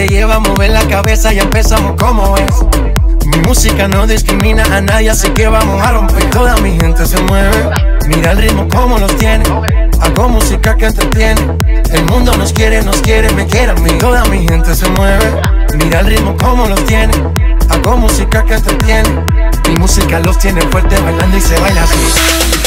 te lleva a mover la cabeza y empezamos como es. Mi música no discrimina a nadie, así que vamos a romper. Toda mi gente se mueve, mira el ritmo como los tiene. Hago música que entretiene, el mundo nos quiere, me quiere a mí. Toda mi gente se mueve, mira el ritmo como los tiene. Hago música que entretiene, mi música los tiene fuerte bailando y se baila así.